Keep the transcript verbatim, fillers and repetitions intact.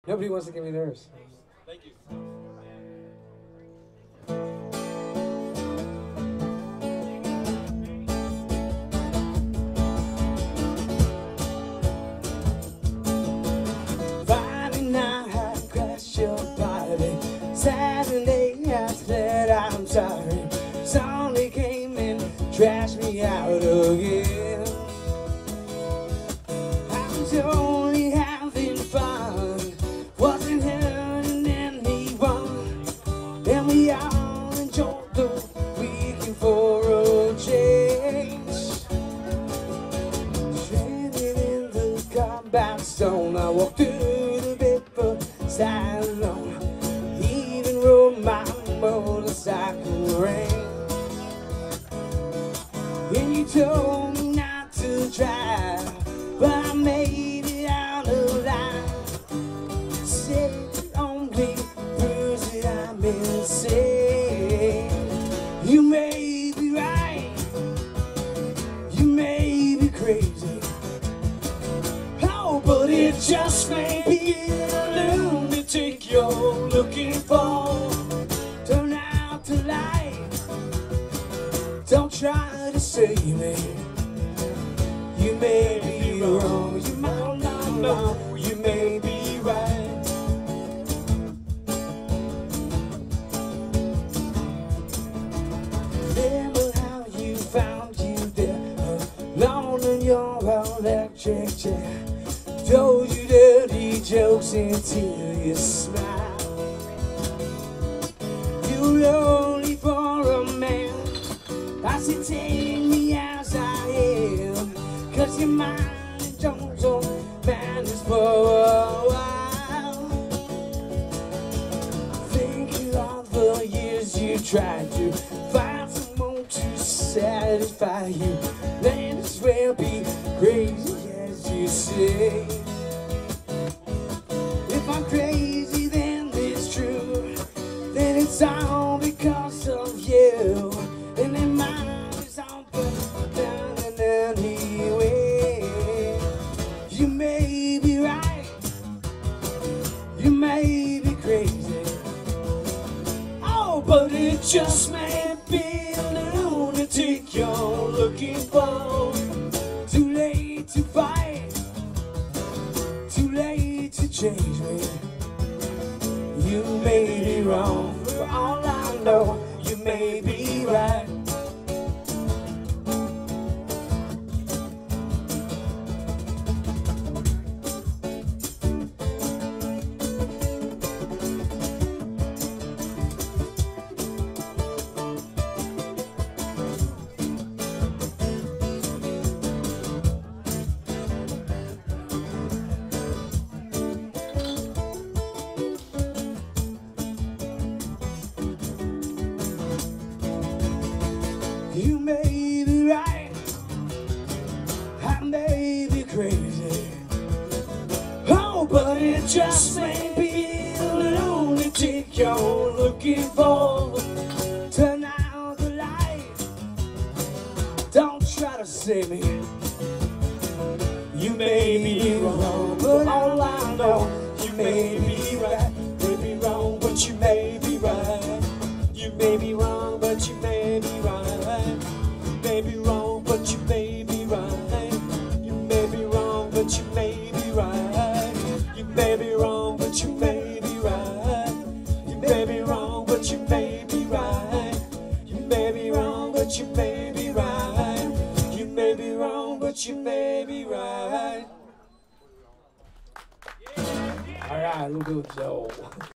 Nobody wants to give me theirs. Thank you. Friday night I crashed your party. Saturday I said I'm sorry. Sunday came and trashed me out again. I was only having fun, wasn't hurting anyone, and we all enjoyed the weekend for a change. Stranded in the compound stone, I walked through the riverside alone, even rode my motorcycle rain. And you told me not to drive, but I made it out alive. Said the only bruise that I'm insane. You may be right, you may be crazy, oh, but it just may be the lunatic you're looking for. Turn out the light, don't try to save me. You may be wrong, you might not know, you may be right. Remember how you found you there, alone in your electric chair. Told you dirty jokes until you smiled. You're lonely for a man, I said take me as I am, 'cause your mind don't so manage for a while. Think of the years you tried to find someone to satisfy you. Then as well be crazy as you say. If I'm crazy then it's true, then it's all because of you. And then mine is all put down in any way. You may be right, you may be crazy, oh, but it just may be a lunatic you're looking for. Too late to fight, too late to change me. You may be wrong, for all I know, you may be right. You may be right, I may be crazy, oh, but it just may be the lunatic you're looking for. Turn out the light, don't try to save me. You may be wrong, but all I know, you may be right. May be wrong, but you may be right. You may be wrong, but you may be right. May be wrong, but you may be right. You may be wrong, but you may be right. You may be wrong, but you may be right. You may be wrong, but you may be right. You may be wrong, but you may be right. You may be wrong, but you may be right. All right, we'll do it, Joe.